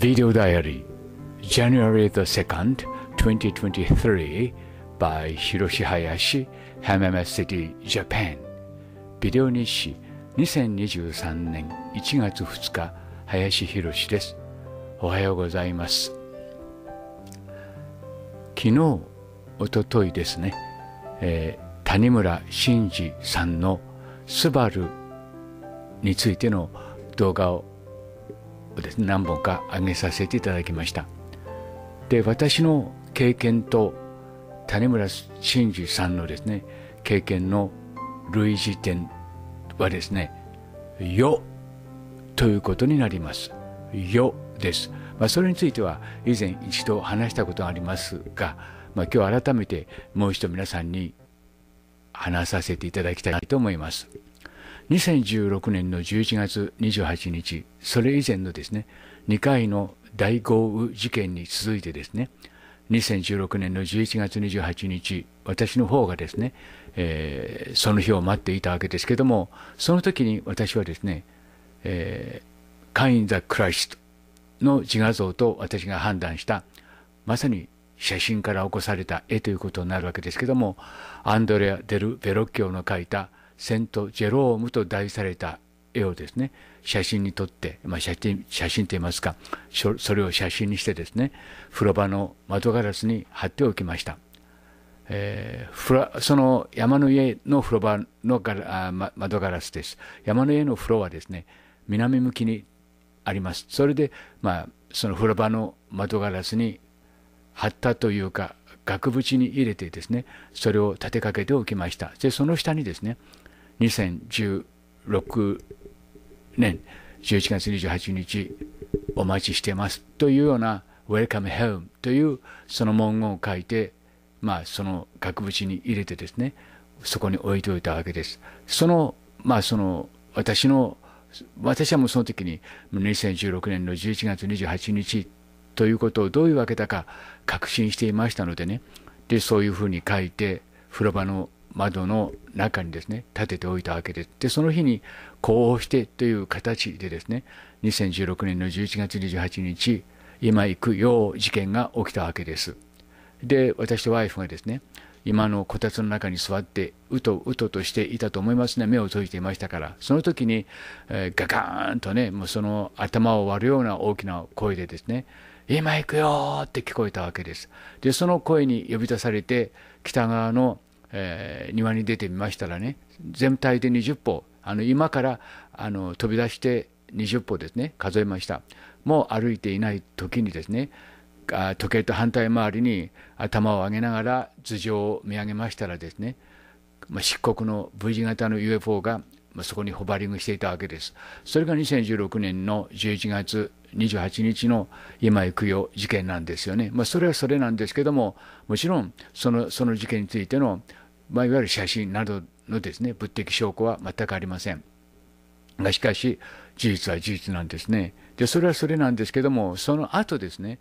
Video Diary, January the 2nd, 2023 by Hiroshi Hayashi, Hamama City, Japan. ビデオ日誌2023年1月2日、林博です。おはようございます。昨日、おとといですね、谷村新司さんのスバルについての動画をですね、何本か上げさせていただきました。で、私の経験と谷村新司さんのですね、経験の類似点はですね、よということになります。よです。それについては以前一度話したことがありますが、今日改めてもう一度皆さんに話させていただきたいと思います。2016年の11月28日、それ以前のですね、2回の大豪雨事件に続いてですね、2016年の11月28日、私の方がですね、その日を待っていたわけですけども、その時に私はですね、Kind the Christ の自画像と私が判断した、まさに写真から起こされた絵ということになるわけですけども、アンドレア・デル・ベロッキオの描いたセント・ジェロームと題された絵をですね、写真に撮って、写真といいますか、それを写真にしてですね、風呂場の窓ガラスに貼っておきました。その山の家の風呂場の窓ガラスです。山の家の風呂はですね、南向きにあります。それで、その風呂場の窓ガラスに貼ったというか、額縁に入れてですね、それを立てかけておきました。で、その下にですね、2016年11月28日お待ちしていますというような Welcome Home というその文言を書いて、その額縁に入れてですね、そこに置いておいたわけです。私はもうその時に2016年の11月28日ということをどういうわけだか確信していましたのでね、でそういうふうに書いて風呂場の窓の中にですね立てておいたわけです。でその日にこうしてという形でですね、2016年の11月28日今行くよう事件が起きたわけです。で私とワイフがですね、今のこたつの中に座ってうとうととしていたと思いますね。目を閉じていましたから、その時に、ガガーンとね、もうその頭を割るような大きな声でですね、今行くよって聞こえたわけです。でその声に呼び出されて北側の、庭に出てみましたらね、全体で20歩、今から飛び出して20歩ですね、数えました。もう歩いていない時にですね、時計と反対回りに頭を上げながら頭上を見上げましたらですね、漆黒の V 字型の UFO がそこにホバリングしていたわけです。それが2016年の11月28日の今行くよ事件なんですよね。それはそれなんですけども、もちろんその事件についての、いわゆる写真などのですね、物的証拠は全くありません。がしかし事実は事実なんですね。でそれはそれなんですけども、その後ですね、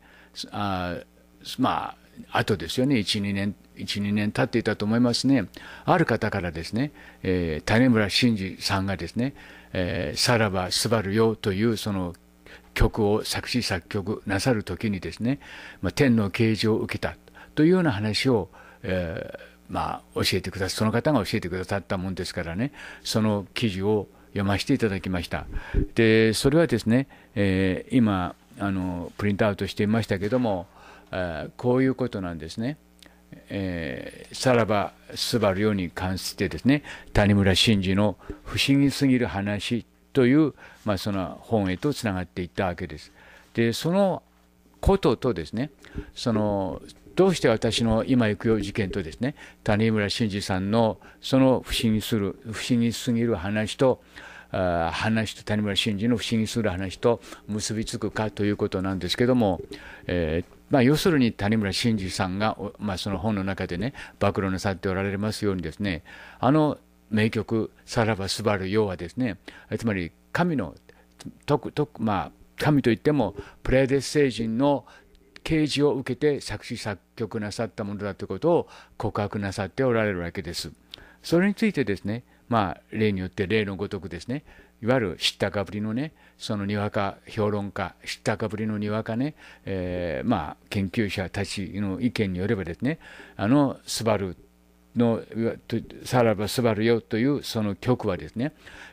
後ですよね、1、2年経っていたと思いますね。ある方からですね、谷村新司さんがですね、さらばすばるよというその曲を作詞作曲なさるときにですね、天の啓示を受けたというような話を、教えてくださその方が教えてくださったもんですからね、その記事を読ませていただきました。でそれはですね、今プリントアウトしていましたけども、こういうことなんですね。さらばすばるように関してですね、谷村新司の不思議すぎる話という、その本へとつながっていったわけです。でそのこととですね、どうして私の今行くよ事件とですね、谷村新司さんのその不思議すぎる話と谷村新司の不思議する話と結びつくかということなんですけども、要するに谷村新司さんが、その本の中でね暴露なさっておられますようにですね、名曲「さらばすばるよ」はですね、つまり神の神といってもプレデス星人の啓示を受けて作詞作曲なさったものだということを告白なさっておられるわけです。それについてですね、 例によって例のごとくですね、いわゆる知ったかぶりのね、そのにわか評論家、知ったかぶりのにわかね、研究者たちの意見によればですね、スバルのさらばスバルよというその曲はですね、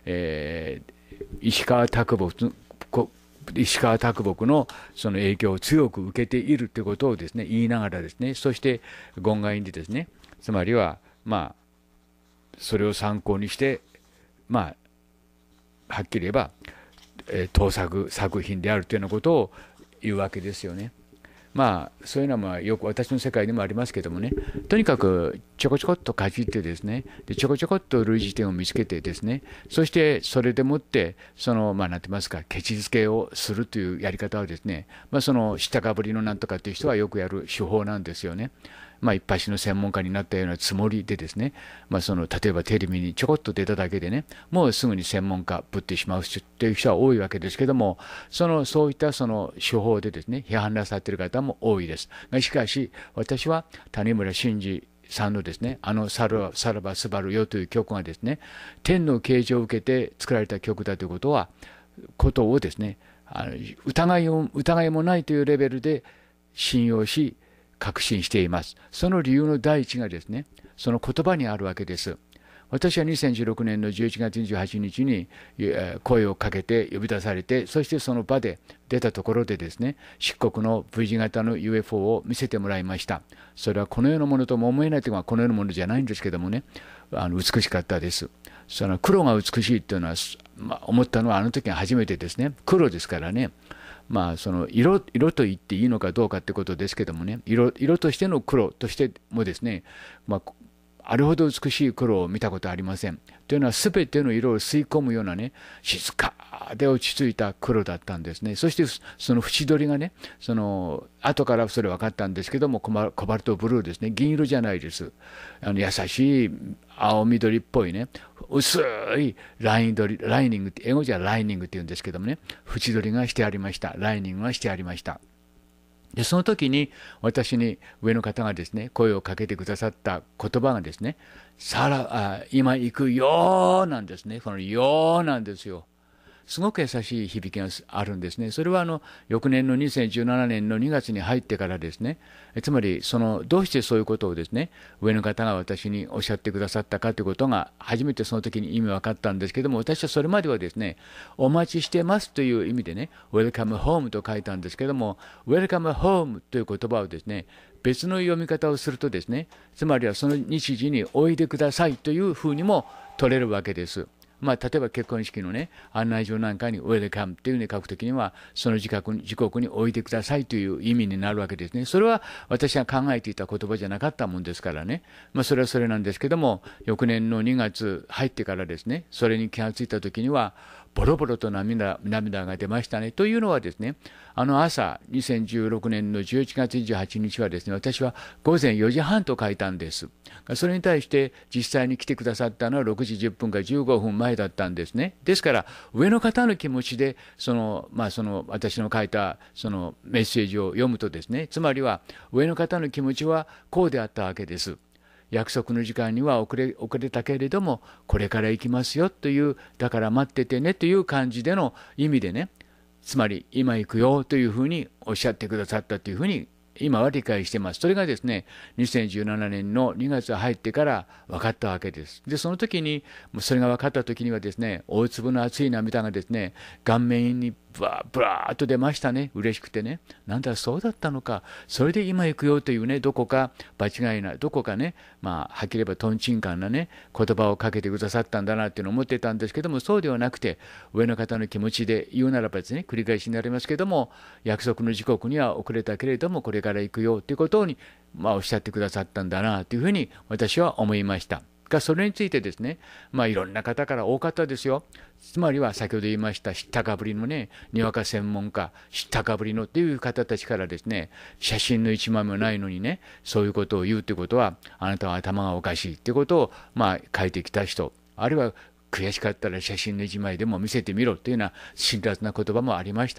石川啄木のその影響を強く受けているということをですね言いながらですね、そして言外にですね、つまりはそれを参考にしてはっきり言えば盗作作品であるというようなことを言うわけですよね。そういうのはよく私の世界でもありますけどもね、とにかくちょこちょこっとかじってですね、でちょこちょこっと類似点を見つけてですね、そしてそれでもってなんて言いますか、ケチづけをするというやり方はですね、その知ったかぶりのなんとかっていう人はよくやる手法なんですよね。一発の専門家になったようなつもりでですね、例えばテレビにちょこっと出ただけでね、もうすぐに専門家ぶってしまうという人は多いわけですけども、そういった手法でですね、批判なさっている方も多いです。しかし、私は谷村新司さんのですね、さらばスバルよという曲がですね、天の啓示を受けて作られた曲だということをですね、疑いもないというレベルで信用し、確信しています。その理由の第一がですね、その言葉にあるわけです。私は2016年の11月28日に声をかけて呼び出されて、そしてその場で出たところでですね、漆黒の V 字型の UFO を見せてもらいました。それはこの世のものとも思えないというのはこの世のものじゃないんですけどもね、美しかったです。その黒が美しいというのは、思ったのはあの時が初めてですね。黒ですからね。その色と言っていいのかどうかってことですけどもね、色としての黒としてもですね、あれほど美しい黒を見たことありません。というのは全ての色を吸い込むようなね、静かで落ち着いた黒だったんですね。そしてその縁取りがね、後からそれ分かったんですけども、コバルトブルーですね、銀色じゃないです。優しい青緑っぽいね、薄いライニングって、英語じゃライニングって言うんですけどもね、縁取りがしてありました。ライニングがしてありました。でその時に私に上の方がですね声をかけてくださった言葉がですね、今行くよなんですね。このよなんですよ。すごく優しい響きがあるんですね。それは翌年の2017年の2月に入ってからですね、つまりどうしてそういうことをですね、上の方が私におっしゃってくださったかということが初めてその時に意味分かったんですけども、私はそれまではですね、お待ちしてますという意味でね、Welcome home と書いたんですけども、Welcome home という言葉をですね、別の読み方をするとですね、つまりはその日時においでくださいというふうにも取れるわけです。例えば結婚式のね、案内状なんかにウェルカムっていうふうに書くときには、その時刻においでくださいという意味になるわけですね。それは私が考えていた言葉じゃなかったもんですからね。それはそれなんですけども、翌年の2月入ってからですね、それに気がついたときには、ボロボロと涙が出ましたね。というのはですね、朝、2016年の11月28日はですね、私は午前4時半と書いたんです。それに対して実際に来てくださったのは6時10分か15分前だったんですね。ですから、上の方の気持ちで、私の書いたメッセージを読むとですね、つまりは上の方の気持ちはこうであったわけです。約束の時間には遅れたけれども、これから行きますよという、だから待っててねという感じでの意味でね、つまり今行くよというふうにおっしゃってくださったというふうに今は理解しています。それがですね、2017年の2月入ってから分かったわけです。で、その時に、それが分かった時にはですね、大粒の熱い涙がですね、顔面にブラーっと出ましたね。嬉しくてね。なんだ、そうだったのか。それで今行くよというね、どこか場違いな、どこかね、はっきり言えばとんちんかんなね、言葉をかけてくださったんだなっていうのを思ってたんですけども、そうではなくて、上の方の気持ちで言うならばですね、繰り返しになりますけども、約束の時刻には遅れたけれども、これから行くよということに、おっしゃってくださったんだなというふうに私は思いました。それについてですね、いろんな方から多かったですよ。つまりは先ほど言いました知ったかぶりのね、にわか専門家、知ったかぶりのっていう方たちからですね、写真の一枚もないのにね、そういうことを言うってことは、あなたは頭がおかしいってことを書いてきた人、あるいは悔しかったら写真の一枚でも見せてみろというような辛辣な言葉もありましたね。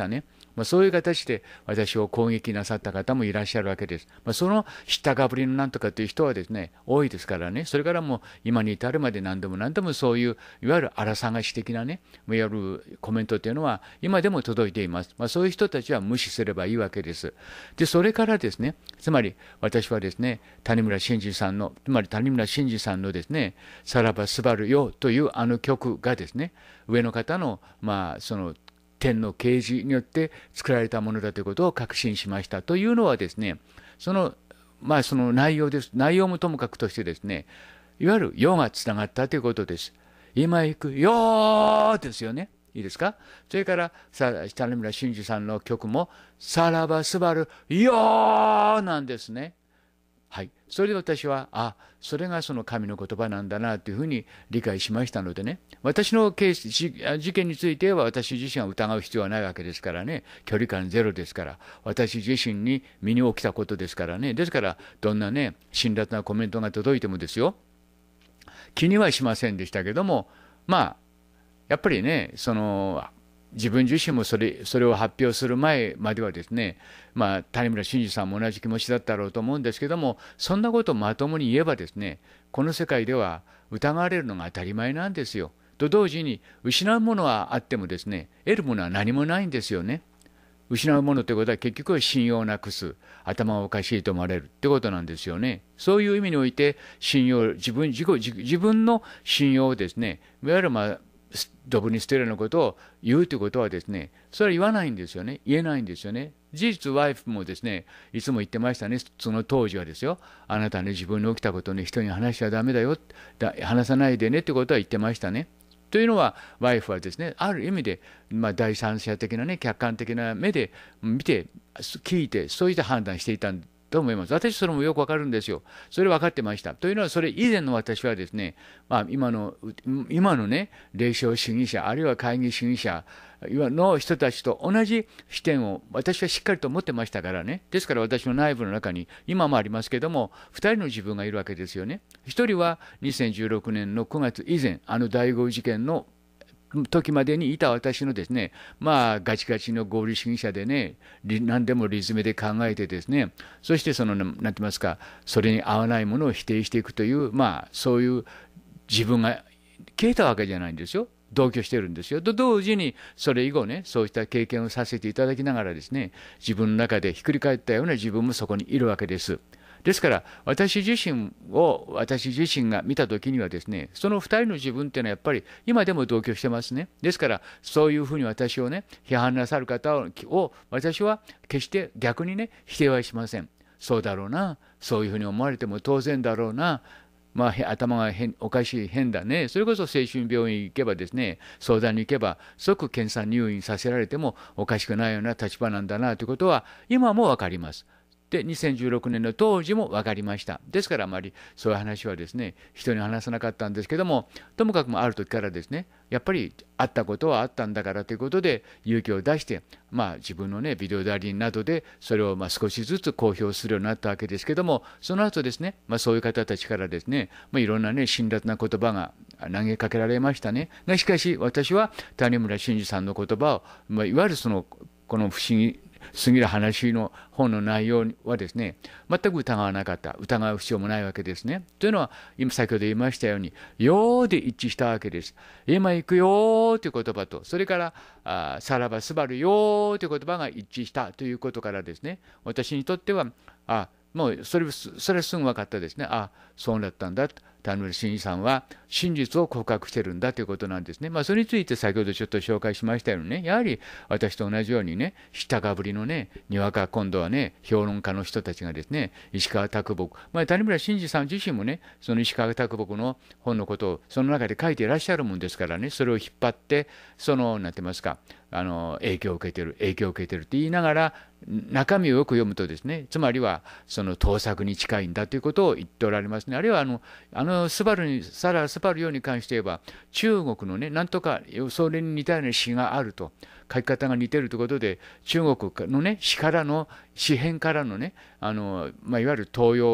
そういう形で私を攻撃なさった方もいらっしゃるわけです。その知ったかぶりのなんとかという人はですね、多いですからね、それからもう今に至るまで何度も何度もそういういわゆる荒探し的なね、いわゆるコメントというのは今でも届いています。そういう人たちは無視すればいいわけです。で、それからですね、つまり私はですね、谷村新司さんの、つまり谷村新司さんのですね、さらばすばるよというあの曲がですね、上の方の、その天の啓示によって作られたものだということを確信しましたというのはですね、その内容です。内容もともかくとしてですね、いわゆる世がつながったということです。今行くよーですよね。いいですか。それから谷村新司さんの曲もさらばすばるよーなんですね。はい、それで私はそれがその神の言葉なんだなというふうに理解しましたのでね、私の事件については私自身は疑う必要はないわけですからね、距離感ゼロですから、私自身に身に起きたことですからね、ですからどんなね辛辣なコメントが届いてもですよ、気にはしませんでしたけども、やっぱりね、自分自身もそれを発表する前まではですね、谷村新司さんも同じ気持ちだったろうと思うんですけども、そんなことをまともに言えばですね、この世界では疑われるのが当たり前なんですよ。と同時に、失うものはあってもですね、得るものは何もないんですよね。失うものということは結局は信用をなくす、頭がおかしいと思われるってことなんですよね。そういう意味において、自分の信用をですね、いわゆるドブに捨てるようなことを言うということはですね、それは言わないんですよね。言えないんですよね。事実、ワイフもですね、いつも言ってましたね、その当時はですよ。あなたね、自分に起きたことね、人に話しちゃダメだよ、話さないでねってことは言ってましたね。というのは、ワイフはですね、ある意味で、第三者的なね、客観的な目で見て、聞いて、そういった判断していたんと思います。私、それもよくわかるんですよ。それ分かってました。というのは、それ以前の私はですね、今のね、霊障主義者、あるいは会議主義者の人たちと同じ視点を私はしっかりと持ってましたからね。ですから私の内部の中に、今もありますけども、2人の自分がいるわけですよね。1人は2016年の9月以前、大豪雨事件の時までにいた私のですね、ガチガチの合理主義者でね、何でも理詰めで考えてですね、そしてなんて言いますか、それに合わないものを否定していくという、そういう自分が消えたわけじゃないんですよ。同居してるんですよ。と同時に、それ以後ね、そうした経験をさせていただきながらですね、自分の中でひっくり返ったような自分もそこにいるわけです。ですから私自身が見たときにはですね、その2人の自分っていうのはやっぱり今でも同居してますね。ですからそういうふうに私をね批判なさる方を私は決して逆にね否定はしません。そうだろうな、そういうふうに思われても当然だろうな、頭がおかしい、変だね。それこそ精神病院行けばですね、相談に行けば即検査入院させられてもおかしくないような立場なんだなということは今もわかります。で、2016年の当時も分かりました。ですからあまりそういう話はですね、人に話さなかったんですけども、ともかくある時からですね、やっぱりあったことはあったんだからということで勇気を出して、自分のね、ビデオ代理人などでそれを少しずつ公表するようになったわけですけども、その後ですね、そういう方たちからですね、いろんなね、辛辣な言葉が投げかけられましたね。しかし私は谷村新司さんの言葉を、いわゆるこの不思議すぎる話の本の内容はですね、全く疑わなかった。疑う必要もないわけですね。というのは、先ほど言いましたように、よーで一致したわけです。今行くよーという言葉と、それから、さらばすばるよーという言葉が一致したということからですね、私にとっては、もうそれはすぐ分かったですね。そうだったんだ。谷村新司さんは真実を告白してるんだということなんですね。それについて先ほどちょっと紹介しましたようにね、やはり私と同じようにね、知ったかぶりのね、にわか今度はね、評論家の人たちがですね、石川啄木、谷村新司さん自身もね、その石川啄木の本のことをその中で書いていらっしゃるもんですからね、それを引っ張って、なんて言いますか、影響を受けてるって言いながら、中身をよく読むとですね、つまりはその盗作に近いんだということを言っておられますね。あるいはスバルように関して言えば、中国のね、なんとかそれに似たような詩があると、書き方が似てるということで、中国のね、詩編からのね、いわゆる東洋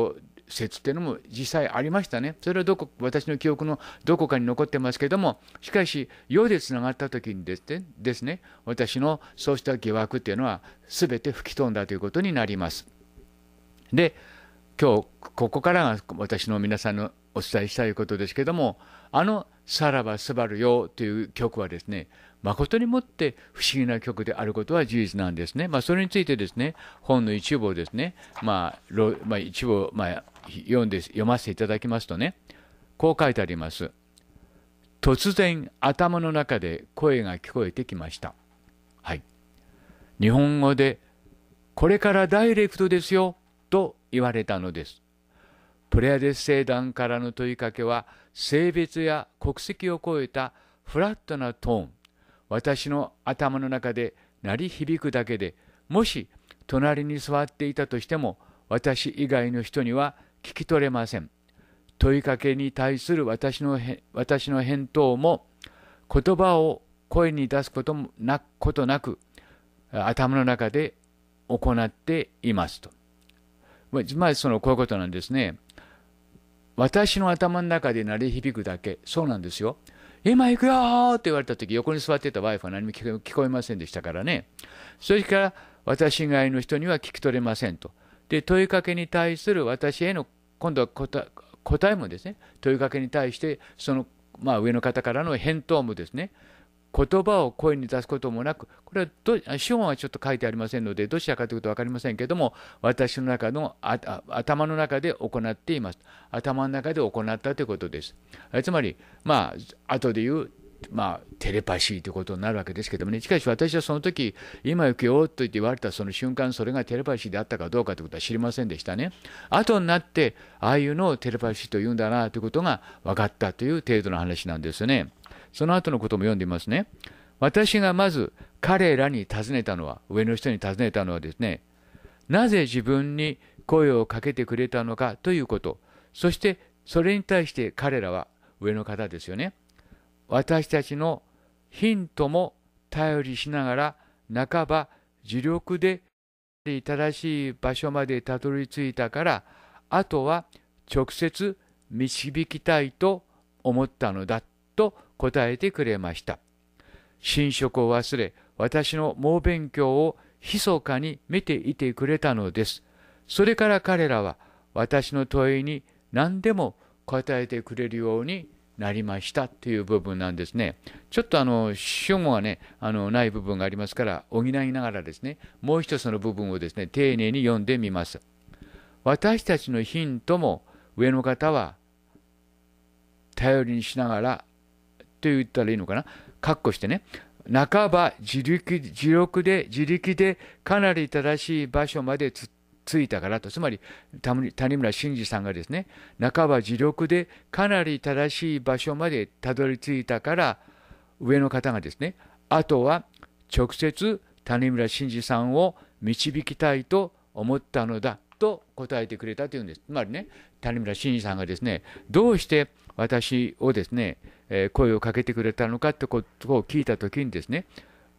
説っていうのも実際ありましたね。それは私の記憶のどこかに残ってますけども、しかし世でつながった時にですね、私のそうした疑惑っていうのは全て吹き飛んだということになります。で、今日ここからが私の皆さんのお伝えしたいことですけども、さらばすばるよという曲はですね、誠にもって不思議な曲であることは事実なんですね。それについてですね、本の一部をですね、一部を読ませていただきますとね、こう書いてあります。突然頭の中で声が聞こえてきました。はい。日本語で、これからダイレクトですよと言われたのです。プレアデス聖団からの問いかけは、性別や国籍を超えたフラットなトーン、私の頭の中で鳴り響くだけで、もし隣に座っていたとしても、私以外の人には聞き取れません。問いかけに対する私の返答も、言葉を声に出すことなく、頭の中で行っていますと。こういうことなんですね。私の頭の中で鳴り響くだけ。そうなんですよ。今行くよーって言われたとき、横に座っていたワイフは何も聞こえませんでしたからね。それから私以外の人には聞き取れませんと。で、問いかけに対する私への、今度は答えもですね、問いかけに対して、上の方からの返答もですね、言葉を声に出すこともなく、これは資本はちょっと書いてありませんので、どちらかというと分かりませんけれども、私の中の頭の中で行っています。頭の中で行ったということです。つまり、後で言う、テレパシーということになるわけですけどもね。しかし私はその時、今行くよと言って言われたその瞬間、それがテレパシーであったかどうかということは知りませんでしたね。後になって、ああいうのをテレパシーと言うんだなということが分かったという程度の話なんですね。その後のことも読んでみますね。私がまず彼らに尋ねたのは、上の人に尋ねたのはですね、なぜ自分に声をかけてくれたのかということ。そしてそれに対して彼らは、上の方ですよね。私たちのヒントも頼りしながら、半ば自力で正しい場所までたどり着いたから、あとは直接導きたいと思ったのだと答えてくれました。寝食を忘れ、私の猛勉強を密かに見ていてくれたのです。それから彼らは私の問いに何でも答えてくれるようになりましたという部分なんですね。ちょっと主語がね、ない部分がありますから、補いながらですね、もう一つの部分をですね、丁寧に読んでみます。私たちのヒントも上の方は頼りにしながらと言ったらいいのかな、括弧してね、半ば自力でかなり正しい場所まで着いたからと、つまり谷村新司さんがですね、半ば自力でかなり正しい場所までたどり着いたから、上の方がですね、あとは直接谷村新司さんを導きたいと思ったのだと答えてくれたというんです。つまりね、谷村新司さんがですね、どうして私をですね、声をかけてくれたのかってことを聞いたときにですね、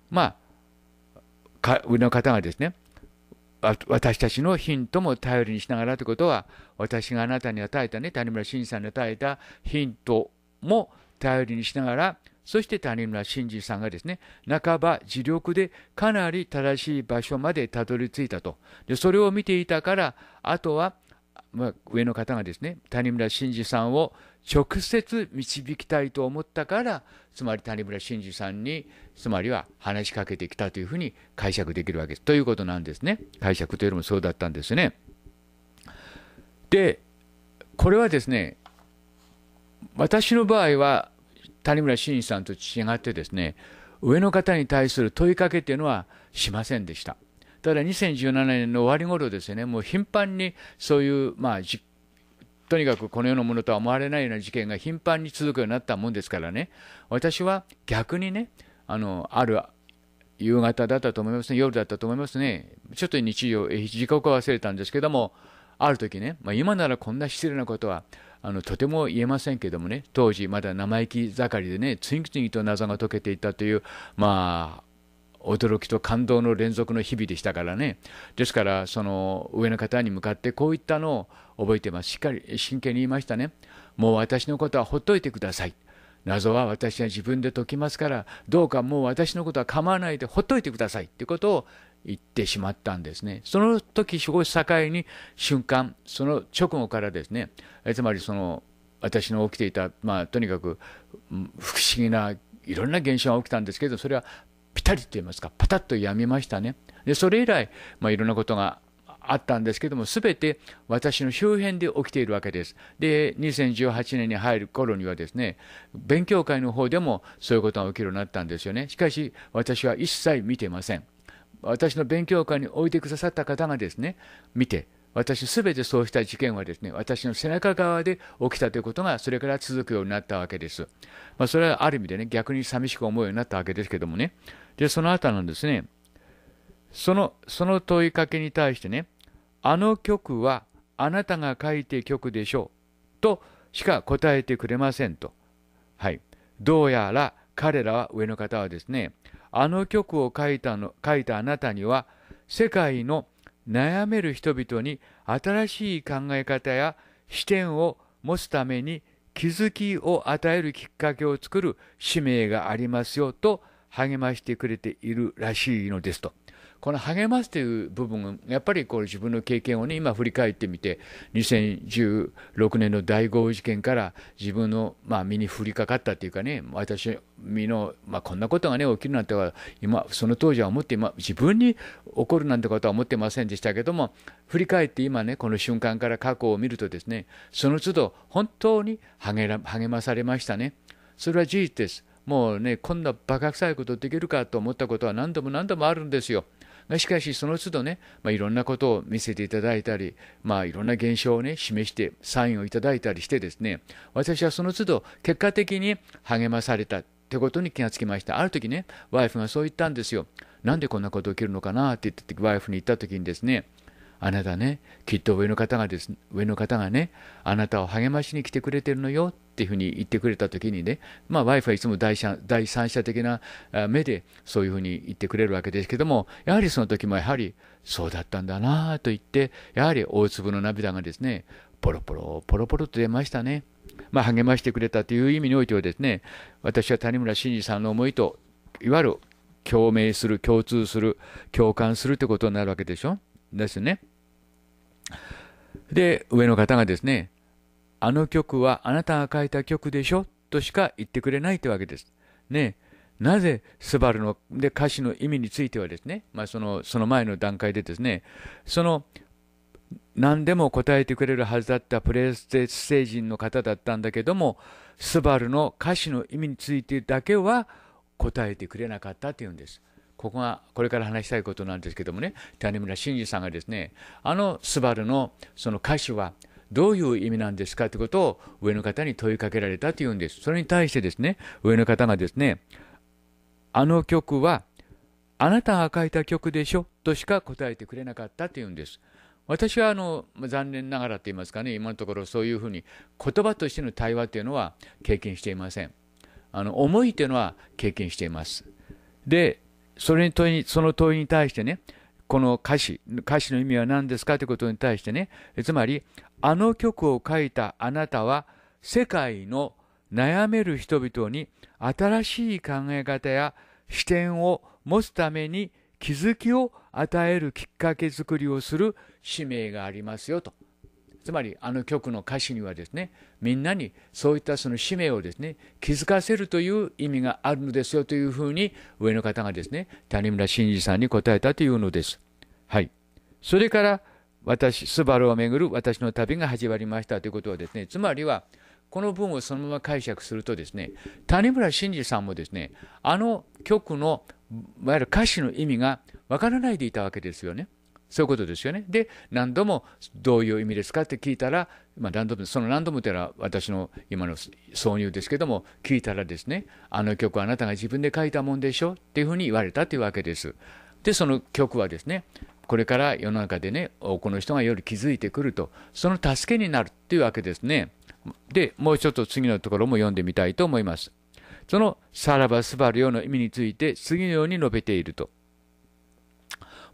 上の方がですね、私たちのヒントも頼りにしながらということは、私があなたに与えたね、谷村新司さんに与えたヒントも頼りにしながら、そして谷村新司さんがですね、半ば自力でかなり正しい場所までたどり着いたと。で、それを見ていたから、あとは、上の方がですね、谷村新司さんを直接導きたいと思ったから、つまり谷村新司さんに、つまりは話しかけてきたというふうに解釈できるわけです。ということなんですね。解釈というよりもそうだったんですね。で、これはですね、私の場合は、谷村新司さんと違ってですね、上の方に対する問いかけというのはしませんでした。ただ2017年の終わり頃ですね、もう頻繁にそういう、とにかくこの世のものとは思われないような事件が頻繁に続くようになったもんですからね、私は逆にね、ある夕方だったと思いますね、夜だったと思いますね、ちょっと時刻は忘れたんですけども、ある時ね、今ならこんな失礼なことはとても言えませんけどもね、当時まだ生意気盛りでね、次々と謎が解けていったという、 驚きと感動の連続の日々でしたからね。ですから、その上の方に向かってこういったのを覚えてます。しっかり真剣に言いましたね。もう私のことはほっといてください。謎は私は自分で解きますから、どうかもう私のことは構わないでほっといてくださいということを言ってしまったんですね。その時、そこを境に瞬間、その直後からですね、つまりその私の起きていた、とにかく不思議ないろんな現象が起きたんですけど、それはピタリと言いますか、パタッとやみましたね。でそれ以来、いろんなことがあったんですけども、すべて私の周辺で起きているわけです。で、2018年に入る頃にはですね、勉強会の方でもそういうことが起きるようになったんですよね。しかし、私は一切見てません。私の勉強会においてくださった方がですね、見て、私すべてそうした事件はですね、私の背中側で起きたということが、それから続くようになったわけです。それはある意味でね、逆に寂しく思うようになったわけですけどもね。で、その後なんですね、その問いかけに対してね、あの曲はあなたが書いて曲でしょうとしか答えてくれませんと。はい。どうやら彼らは、上の方はですね、あの曲を書いたあなたには、世界の悩める人々に新しい考え方や視点を持つために気づきを与えるきっかけを作る使命がありますよと励ましてくれているらしいのですと。この励ますという部分、やっぱりこう自分の経験をね、今振り返ってみて、2016年の大豪雨事件から自分の、身に降りかかったというかね、私の、こんなことがね、起きるなんては、今、その当時は思って、自分に起こるなんてことは思ってませんでしたけども、振り返って今ね、この瞬間から過去を見るとですね、その都度、本当に励まされましたね。それは事実です。もうね、こんなバカ臭いことできるかと思ったことは何度も何度もあるんですよ。しかしその都度ね、いろんなことを見せていただいたり、いろんな現象をね、示してサインをいただいたりしてですね、私はその都度結果的に励まされたってことに気がつきました。ある時ね、ワイフがそう言ったんですよ。なんでこんなこと起きるのかなって言ってワイフに言った時にですね、あなたね、きっと上の方がね、あなたを励ましに来てくれてるのよっていうふうに言ってくれたときにね、ワイフはいつも第三者的な目でそういうふうに言ってくれるわけですけども、やはりその時もやはりそうだったんだなと言って、やはり大粒の涙がですね、ポロポロと出ましたね。励ましてくれたという意味においてはですね、私は谷村新司さんの思いと、いわゆる共鳴する、共通する、共感するということになるわけでしょ。ですね。で、上の方がですね、あの曲はあなたが書いた曲でしょとしか言ってくれないというわけです。ね。なぜスバルので歌詞の意味についてはですね、その前の段階でですね、何でも答えてくれるはずだったプレステ星人の方だったんだけども、スバルの歌詞の意味についてだけは答えてくれなかったというんです。ここがこれから話したいことなんですけどもね、谷村新司さんがですね、スバルのその歌詞はどういう意味なんですかということを上の方に問いかけられたというんです。それに対してですね、上の方がですね、あの曲はあなたが書いた曲でしょとしか答えてくれなかったというんです。私は残念ながらと言いますかね、今のところそういうふうに言葉としての対話というのは経験していません。思いというのは経験しています。で、その問いに対してね、この歌詞の意味は何ですかということに対してね、つまり、あの曲を書いたあなたは、世界の悩める人々に新しい考え方や視点を持つために気づきを与えるきっかけ作りをする使命がありますよと。つまり曲の歌詞にはですね、みんなにそういったその使命をですね、気づかせるという意味があるのですよというふうに上の方がですね、谷村新司さんに答えたというのです。はい。それからスバルをめぐる私の旅が始まりましたということはですね、つまりはこの文をそのまま解釈するとですね、谷村新司さんもですね、曲のいわゆる歌詞の意味がわからないでいたわけですよね。そういうことですよね。で、何度もどういう意味ですかって聞いたら、何度もというのは私の今の挿入ですけども、聞いたらですね、あの曲はあなたが自分で書いたもんでしょっていうふうに言われたというわけです。で、その曲はですね、これから世の中でね、多くの人がより気づいてくると、その助けになるっていうわけですね。で、もうちょっと次のところも読んでみたいと思います。そのさらばスバルよの意味について次のように述べていると。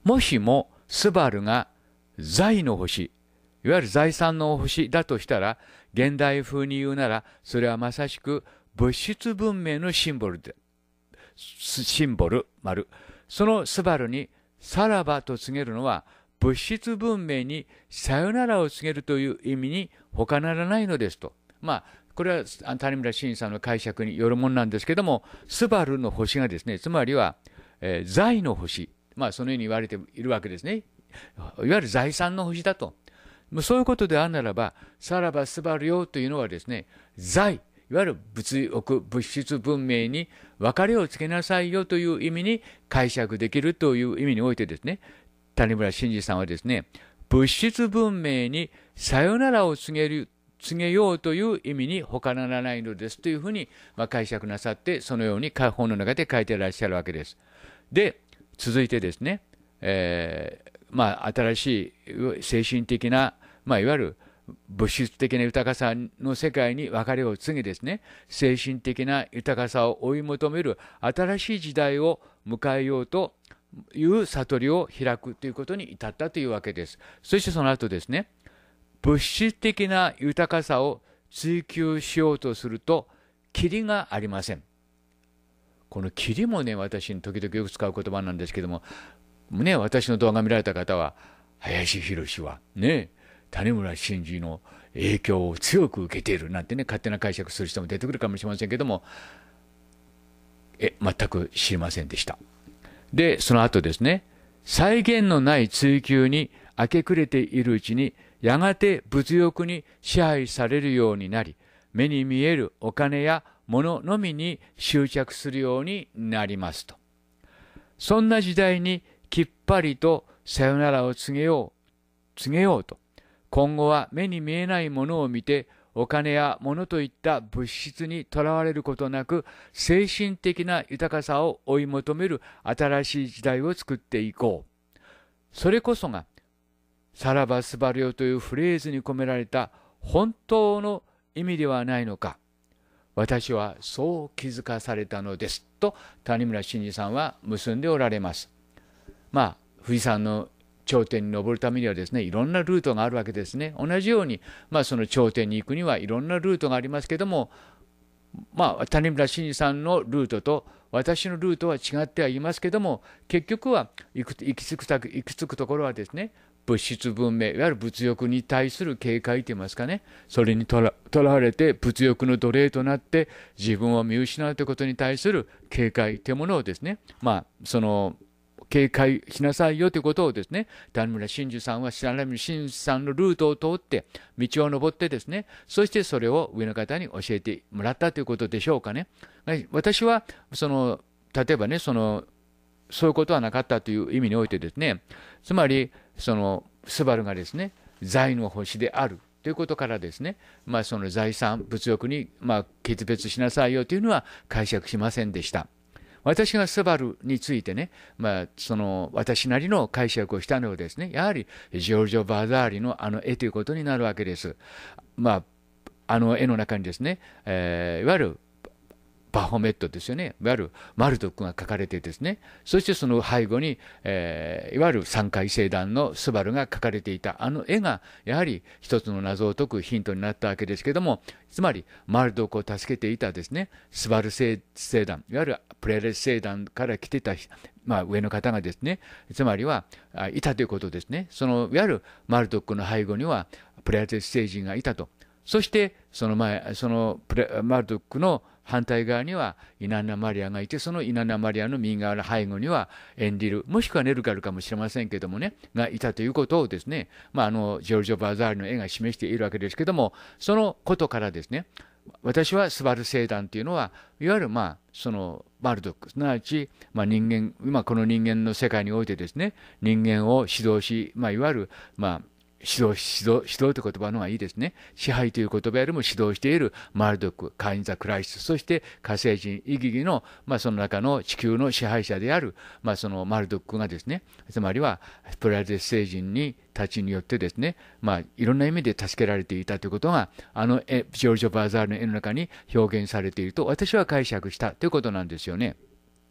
もしもスバルが財の星、いわゆる財産の星だとしたら、現代風に言うなら、それはまさしく物質文明のシンボルで、シンボル、丸。そのスバルにさらばと告げるのは、物質文明にさよならを告げるという意味に他ならないのですと。これは谷村新司さんの解釈によるものなんですけども、スバルの星がですね、つまりは、財の星、そのように言われているわけですね。いわゆる財産の星だと。そういうことであるならば、さらばスバルよというのはですね、財、いわゆる物欲、物質文明に別れをつけなさいよという意味に解釈できるという意味においてですね、谷村新司さんはですね、物質文明にさよならを告げようという意味に他ならないのですというふうに解釈なさって、そのように本の中で書いていらっしゃるわけです。で、続いてですね、新しい精神的な、いわゆる物質的な豊かさの世界に別れを告げですね、精神的な豊かさを追い求める新しい時代を迎えようという悟りを開くということに至ったというわけです。そしてその後ですね、物質的な豊かさを追求しようとすると、キリがありません。このキリもね、私に時々よく使う言葉なんですけども、私の動画見られた方は、林博はね、谷村新司の影響を強く受けているなんてね、勝手な解釈する人も出てくるかもしれませんけども、全く知りませんでした。で、その後ですね、際限のない追求に明け暮れているうちに、やがて物欲に支配されるようになり、目に見えるお金や物のみに執着するようになりますと。そんな時代にきっぱりとさよならを告げようと、今後は目に見えないものを見て、お金や物といった物質にとらわれることなく、精神的な豊かさを追い求める新しい時代を作っていこう。それこそが、さらばスバルよというフレーズに込められた本当の意味ではないのか。私はそう気づかされたのです。と、谷村新司さんは結んでおられます。富士山の頂点に登るためにはですね、いろんなルートがあるわけですね。同じように、その頂点に行くにはいろんなルートがありますけども、谷村新司さんのルートと私のルートは違ってはいますけども、結局は行き着くところはですね、物質文明、いわゆる物欲に対する警戒といいますかね、それにとらわれて物欲の奴隷となって自分を見失うということに対する警戒というものをですね、警戒しなさいよということをですね、谷村新司さんは谷村新司さんのルートを通って道を登ってですね、そしてそれを上の方に教えてもらったということでしょうかね。私は例えばね、そういうことはなかったという意味においてですね、つまりスバルがですね、財の星であるということからですね、その財産物欲に決別しなさいよというのは解釈しませんでした。私がスバルについてね、私なりの解釈をしたのはですね、やはりジョルジョ・バザーリの絵ということになるわけです。絵の中にですね、いわゆるバホメットですよね、いわゆるマルドックが書かれてですね、そしてその背後に、いわゆる三階星団のスバルが書かれていた絵がやはり一つの謎を解くヒントになったわけですけども、つまりマルドックを助けていたですね、スバル星団、いわゆるプレレス星団から来てた、上の方がですね、つまりはいたということですね。いわゆるマルドックの背後にはプレレス星人がいたと。そしてマルドックの反対側にはイナンナ・マリアがいて、そのイナンナ・マリアの右側の背後にはエンリル、もしくはネルガルかもしれませんけどもね、がいたということをですね、ジョルジョ・バザールの絵が示しているわけですけども、そのことからですね、私はスバル星団というのは、いわゆるマルドック、すなわち、人間、今この人間の世界においてですね、人間を指導し、いわゆる、指導という言葉の方がいいですね。支配という言葉よりも指導しているマルドック、カイン・ザ・クライスト、そして火星人、イギギの、その中の地球の支配者である、そのマルドックがですね、つまりはプラデス星人たちによってですね、いろんな意味で助けられていたということが、ジョルジョ・バザールの絵の中に表現されていると私は解釈したということなんですよね。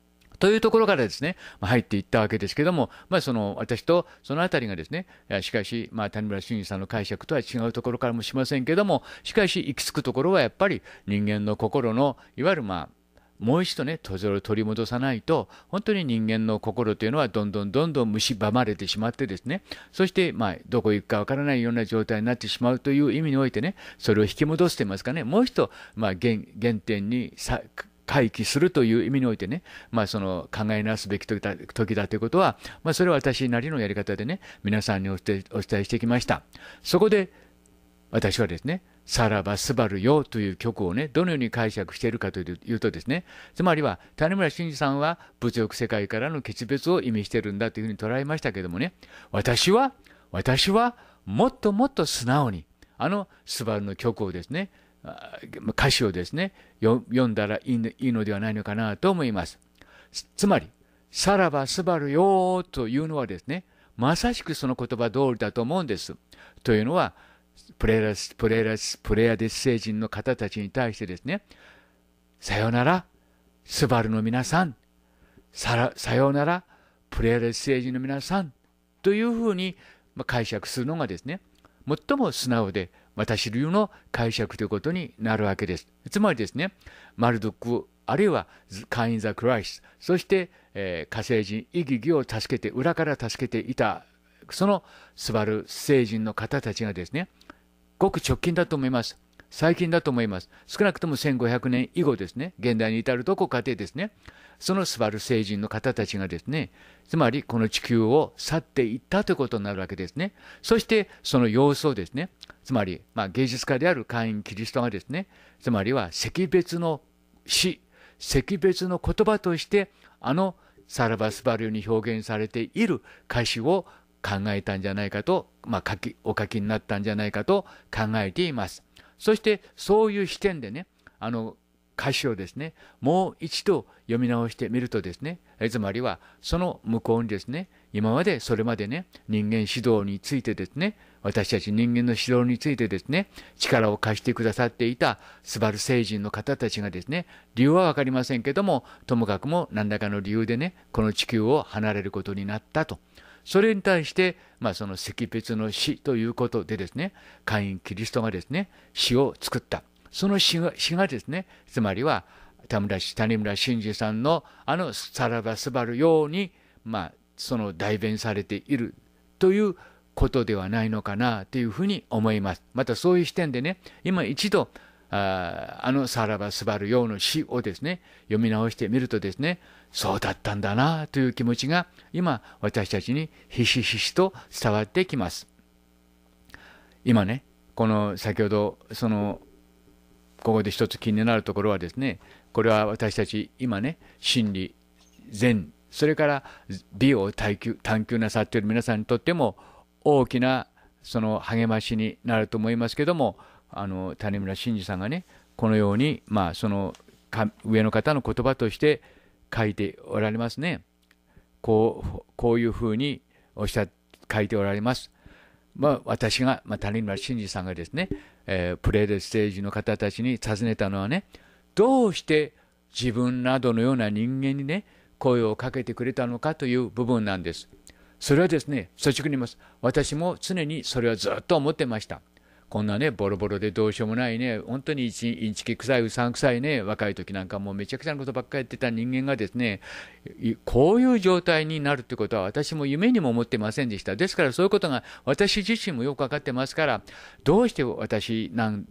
というところからですね、入っていったわけですけども、私とそのあたりがですね、しかし、谷村新司さんの解釈とは違うところからもしませんけども、しかし行き着くところはやっぱり人間の心の、いわゆるもう一度ね、それを取り戻さないと、本当に人間の心というのはどんどん蝕まれてしまってですね、そして、どこ行くかわからないような状態になってしまうという意味においてね、それを引き戻すといいますかね、もう一度、原点に回帰するという意味においてね、その考え直すべき時だということは、それは私なりのやり方でね、皆さんにお伝えしてきました。そこで、私はですね、さらばすばるよという曲をね、どのように解釈しているかというとですね、つまりは、谷村新司さんは物欲世界からの決別を意味しているんだというふうに捉えましたけどもね、私は、もっともっと素直に、スバルの曲をですね、歌詞をですね、読んだらいいのではないのかなと思います。つまり、さらばすばるよというのはですね、まさしくその言葉通りだと思うんです。というのは、プレアデス星人の方たちに対してですね、さよなら、スバルの皆さん、さよなら、プレアデス星人の皆さん、というふうに解釈するのがですね、最も素直で、私流の解釈ということになるわけです。つまりですね、マルドック、あるいはカイン・ザ・クライス、そして、火星人、イギギを助けて、裏から助けていた、そのスバル星人の方たちがですね、ごく直近だと思います。最近だと思います。少なくとも1500年以後ですね、現代に至るどこかでですね、そのスバル星人の方たちがですね、つまりこの地球を去っていったということになるわけですね。そしてその様子をですね、つまり芸術家であるカイン・キリストがですね、つまりは惜別の詩、惜別の言葉として、さらばスバルに表現されている歌詞を考えたんじゃないかと、お書きになったんじゃないかと考えています。そしてそういう視点でね、歌詞をですね、もう一度読み直してみるとですね、つまりはその向こうにですね、それまでね、人間指導についてですね、私たち人間の指導についてですね、力を貸してくださっていたスバル星人の方たちがですね、理由はわかりませんけども、ともかくも何らかの理由でね、この地球を離れることになったと。それに対して、その惜別の死ということでですね、カイン・キリストがですね、死を作った。その死がですね、つまりは谷村新司さんのさらばすばるように、その代弁されているということではないのかなというふうに思います。またそういう視点でね、今一度、さらばすばるようの詩をですね、読み直してみるとですね、そうだったんだなという気持ちが今私たちにひしひしと伝わってきます。今ね、この先ほどここで一つ気になるところはですね、これは私たち今ね、真理、善、それから美を探求なさっている皆さんにとっても大きなその励ましになると思いますけども、谷村新司さんがね、このように、その上の方の言葉として書いておられますね。こういうふうに書いておられます。私が、谷村新司さんがですね、プレーデステージの方たちに尋ねたのはね、どうして自分などのような人間にね、声をかけてくれたのかという部分なんです。それはですね、率直に言います。私も常にそれはずっと思ってました。こんなね、ボロボロでどうしようもないね、本当にインチキ臭い、うさんくさいね、若い時なんかもうめちゃくちゃなことばっかりやってた人間がですね、こういう状態になるってことは私も夢にも思ってませんでした。ですからそういうことが私自身もよくわかってますから、どうして私なん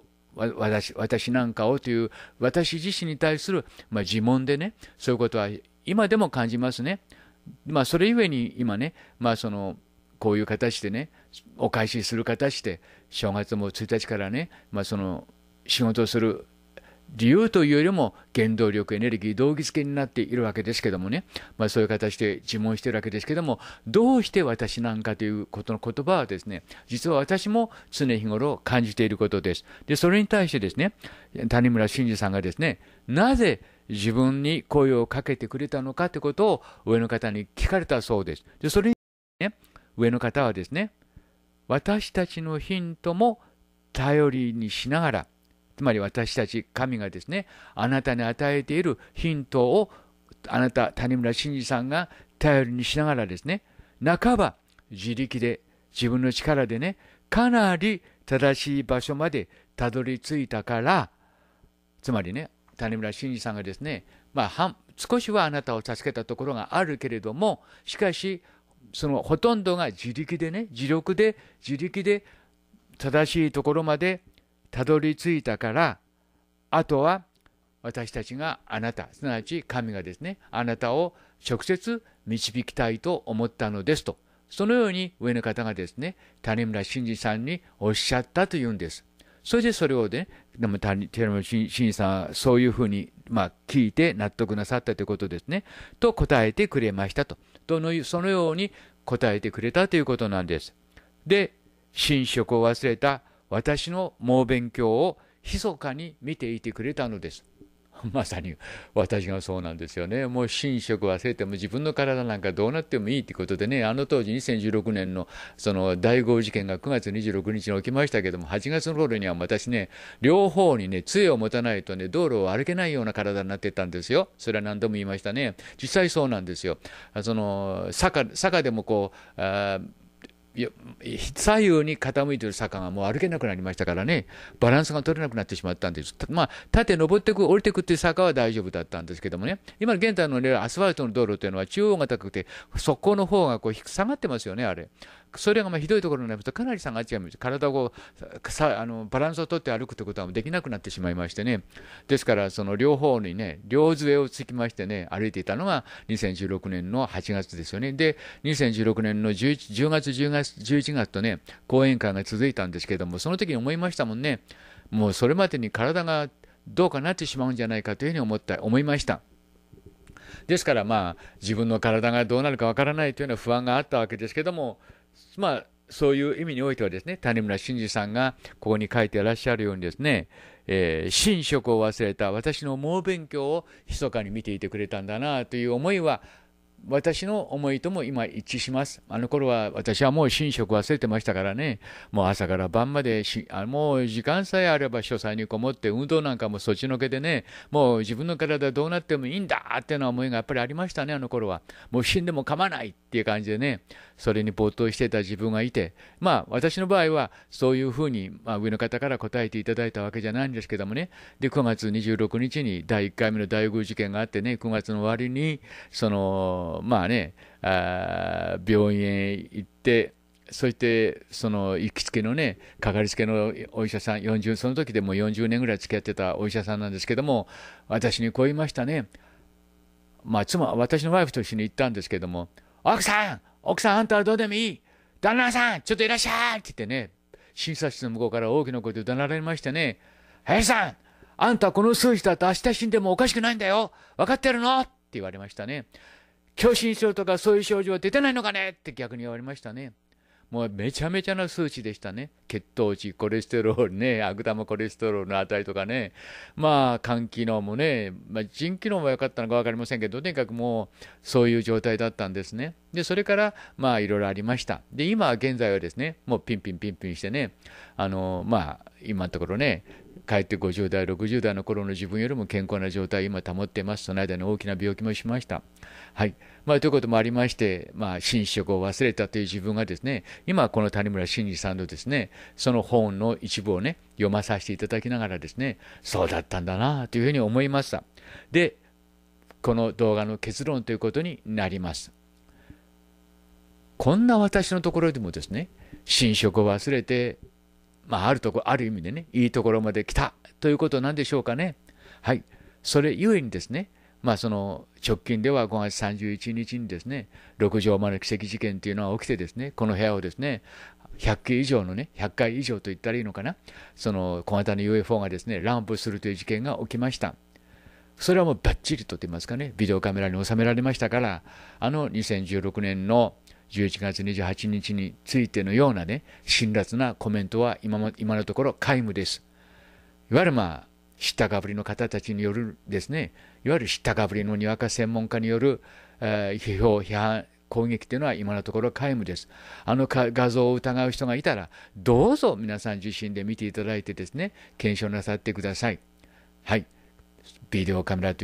かをという私自身に対する、自問でね、そういうことは今でも感じますね。それゆえに今ね、こういう形でね、お返しする形で、正月も1日からね、仕事をする理由というよりも原動力、エネルギー、動機づけになっているわけですけどもね、そういう形で自問しているわけですけども、どうして私なんかということの言葉はですね、実は私も常日頃感じていることです。で、それに対してですね、谷村新司さんがですね、なぜ自分に声をかけてくれたのかということを上の方に聞かれたそうです。で、それにね、上の方はですね、私たちのヒントも頼りにしながら、つまり私たち神がですね、あなたに与えているヒントをあなた、谷村新司さんが頼りにしながらですね、半ば自力で、自分の力でね、かなり正しい場所までたどり着いたから、つまりね、谷村新司さんがですね、少しはあなたを助けたところがあるけれども、しかし、そのほとんどが自力でね、自力で正しいところまでたどり着いたから、あとは私たちがあなた、すなわち神がですね、あなたを直接導きたいと思ったのですと、そのように上の方がですね、谷村新司さんにおっしゃったというんです。それでそれをね、谷村新司さんはそういうふうに、聞いて納得なさったということですね。と答えてくれましたと。そのように答えてくれたということなんです。で、寝食を忘れた私の猛勉強を密かに見ていてくれたのです。まさに私がそうなんですよね。もう寝食忘れても自分の体なんかどうなってもいいということでね、あの当時2016年のその大豪雨事件が9月26日に起きましたけども、8月の頃には私ね、両方にね、杖を持たないとね、道路を歩けないような体になってたんですよ。それは何度も言いましたね。実際そうなんですよ。その坂でもこう、左右に傾いている坂がもう歩けなくなりましたからね、バランスが取れなくなってしまったんです。縦登っていく、降りていくっていう坂は大丈夫だったんですけどもね、今現在の、ね、アスファルトの道路というのは中央が高くて、そこの方がこう下がってますよね、あれ。それがひどいところになるとかなり下がっちゃいます。体をバランスをとって歩くということはできなくなってしまいましてね。ですから、その両方にね、両杖をつきましてね、歩いていたのが2016年の8月ですよね。で、2016年の10月、11月とね、講演会が続いたんですけども、その時に思いましたもんね。もうそれまでに体がどうかなってしまうんじゃないかというふうに思いました。ですから自分の体がどうなるかわからないというような不安があったわけですけども、そういう意味においてはですね、谷村新司さんがここに書いていらっしゃるようにですね、寝食を忘れた私の猛勉強を密かに見ていてくれたんだなという思いは、私の思いとも今一致します。あの頃は私はもう寝食忘れてましたからね、もう朝から晩までもう時間さえあれば書斎にこもって運動なんかもそっちのけでね、もう自分の体どうなってもいいんだっていうような思いがやっぱりありましたね、あの頃は。もう死んでも構わないっていう感じでね、それに没頭していた自分がいて、私の場合はそういうふうに、上の方から答えていただいたわけじゃないんですけどもね、で9月26日に第1回目の大宮事件があってね、9月の終わりにその病院へ行って、そしてその行きつけのね、かかりつけのお医者さん、その時でも40年ぐらい付き合ってたお医者さんなんですけども、私にこう言いましたね。私のワイフと一緒に行ったんですけども、奥さんあんたはどうでもいい、旦那さんちょっといらっしゃいって言ってね、診察室の向こうから大きな声で怒鳴られましてね、林さん、あんたこの数字だと明日死んでもおかしくないんだよ、分かってるのって言われましたね。狭心症とかそういう症状は出てないのかねって逆に言われましたね。もうめちゃめちゃな数値でしたね。血糖値、コレステロールね、悪玉コレステロールの値とかね、肝機能もね、腎機能も良かったのか分かりませんけど、とにかくもうそういう状態だったんですね。で、それからいろいろありました。で、今現在はですね、もうピンピンしてね、今のところね、かえって50代、60代の頃の自分よりも健康な状態を今保っています。その間に大きな病気もしました。はい。ということもありまして、寝食を忘れたという自分がですね、今この谷村新司さんのですね、その本の一部をね、読まさせていただきながらですね、そうだったんだなというふうに思いました。で、この動画の結論ということになります。こんな私のところでもですね、寝食を忘れて、ある意味でね、いいところまで来たということなんでしょうかね。はい。それゆえにですね、その直近では5月31日にですね、六条丸奇跡事件というのが起きてですね、この部屋をですね、100機以上のね、100回以上と言ったらいいのかな、その小型の UFO がですね、乱舞するという事件が起きました。それはもうバッチリと言いますかね、ビデオカメラに収められましたから、2016年の11月28日についてのようなね、辛辣なコメントは今のところ皆無です。いわゆる知ったかぶりの方たちによるですね、いわゆる知ったかぶりのにわか専門家による、批判、攻撃というのは今のところ皆無です。画像を疑う人がいたら、どうぞ皆さん自身で見ていただいてですね、検証なさってください。はい。ビデオカメラという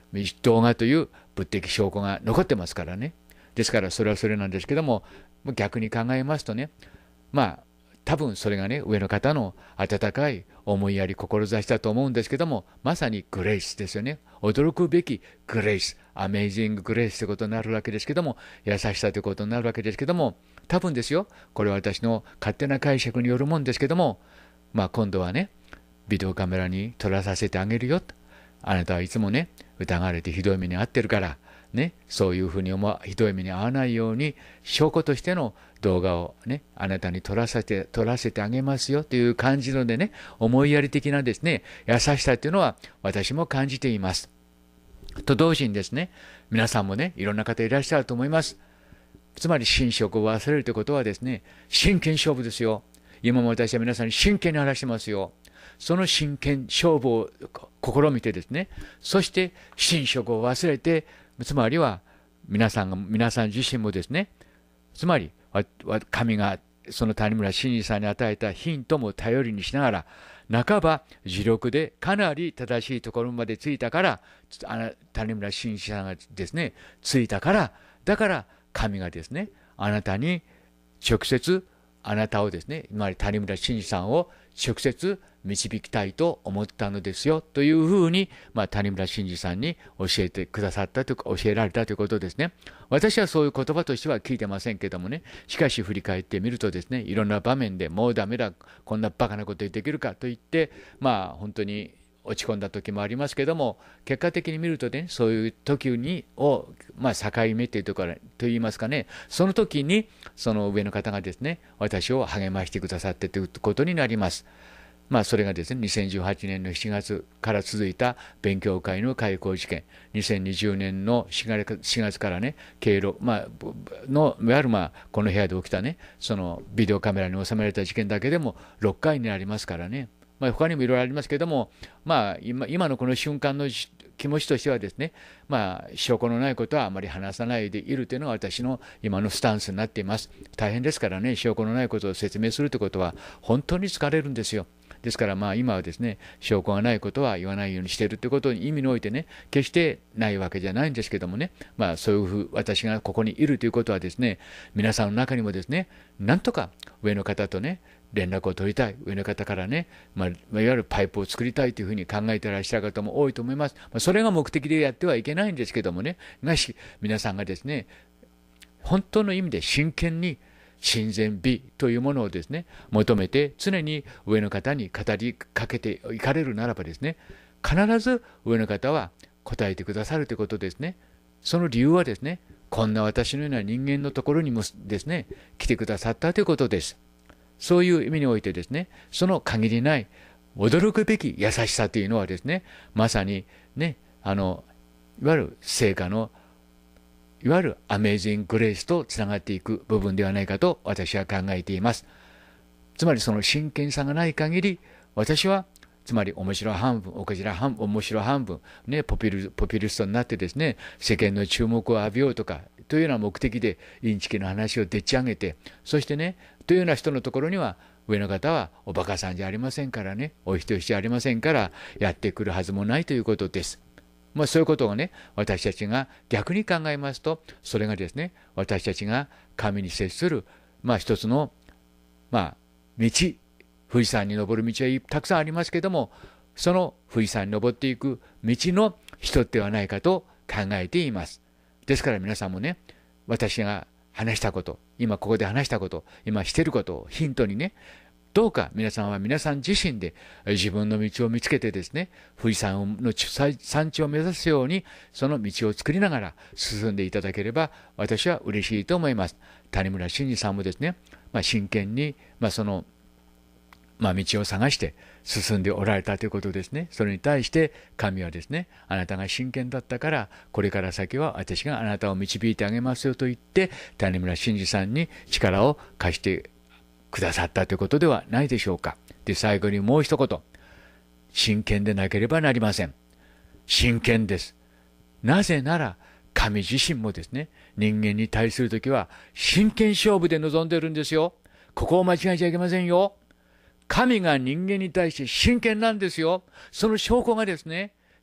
動画という物的証拠が残ってますからね。ですからそれはそれなんですけども、逆に考えますとね、多分それがね、上の方の温かい思いやり、志だと思うんですけども、まさにグレイスですよね。驚くべきグレイス、アメイジンググレイスということになるわけですけども、優しさということになるわけですけども、多分ですよ、これは私の勝手な解釈によるもんですけども、今度はね、ビデオカメラに撮らさせてあげるよと。あなたはいつもね、疑われてひどい目に遭ってるから、ね、そういうふうにひどい目に遭わないように、証拠としての動画をね、あなたに撮らせてあげますよという感じのでね、思いやり的なですね、優しさというのは私も感じています。と同時にですね、皆さんもね、いろんな方いらっしゃると思います。つまり、寝食を忘れるということはですね、真剣勝負ですよ。今も私は皆さんに真剣に話してますよ。その真剣勝負を試みてですね、そして寝食を忘れて、つまりは皆さん自身もですね、つまり神がその谷村新司さんに与えたヒントも頼りにしながら、半ば自力でかなり正しいところまでついたから、谷村新司さんがですね、ついたから、だから神がですね、あなたに直接、あなたをですね、つまり谷村新司さんを直接導きたいと思ったのですよというふうに、谷村新司さんに教えてくださったというか、教えられたということですね。私はそういう言葉としては聞いてませんけどもね、しかし振り返ってみるとですね、いろんな場面でもうダメだ、こんなバカなことできるかと言って、本当に落ち込んだ時もありますけども、結果的に見るとね、そういう時に境目というところといいますかね、その時にその上の方がですね、私を励ましてくださってということになります。それがですね、2018年の7月から続いた勉強会の開講事件、2020年の4月からね、いわゆるこの部屋で起きたね、そのビデオカメラに収められた事件だけでも6回になりますからね。他にもいろいろありますけども、今のこの瞬間の気持ちとしてはですね、証拠のないことはあまり話さないでいるというのが私の今のスタンスになっています。大変ですからね、証拠のないことを説明するということは本当に疲れるんですよ。ですから今はですね、証拠がないことは言わないようにしているということに意味においてね、決してないわけじゃないんですけどもね、そういうふう私がここにいるということはですね、皆さんの中にもですね、なんとか上の方とね、連絡を取りたい、上の方からね、いわゆるパイプを作りたいというふうに考えていらっしゃる方も多いと思います。それが目的でやってはいけないんですけどもね、がし皆さんがですね、本当の意味で真剣に親善美というものをですね、求めて常に上の方に語りかけていかれるならばですね、必ず上の方は答えてくださるということですね。その理由はですね、こんな私のような人間のところにもですね、来てくださったということです。そういう意味においてですね、その限りない驚くべき優しさというのはですね、まさにね、いわゆる聖歌のいわゆるアメイジング・グレイスとつながっていく部分ではないかと私は考えています。つまりその真剣さがない限り、私はつまり面白半分、面白半分、ね、ポピュリストになってですね、世間の注目を浴びようとかというような目的でインチキの話をでっち上げて、そしてね、というような人のところには上の方はおバカさんじゃありませんからね、お人よしじゃありませんからやってくるはずもないということです。そういうことをね、私たちが逆に考えますと、それがですね、私たちが神に接する、一つの、道、富士山に登る道はたくさんありますけども、その富士山に登っていく道の一つではないかと考えています。ですから皆さんもね、私が話したこと、今ここで話したこと、今していることをヒントにね、どうか皆さんは皆さん自身で自分の道を見つけてですね、富士山の山頂を目指すようにその道を作りながら進んでいただければ私は嬉しいと思います。谷村新司さんもですね、真剣にその道を探して進んでおられたということですね。それに対して神はですね、あなたが真剣だったからこれから先は私があなたを導いてあげますよと言って谷村新司さんに力を貸してくださったということではないでしょうか。で、最後にもう一言。真剣でなければなりません。真剣です。なぜなら、神自身もですね、人間に対するときは、真剣勝負で臨んでるんですよ。ここを間違えちゃいけませんよ。神が人間に対して真剣なんですよ。その証拠がですね、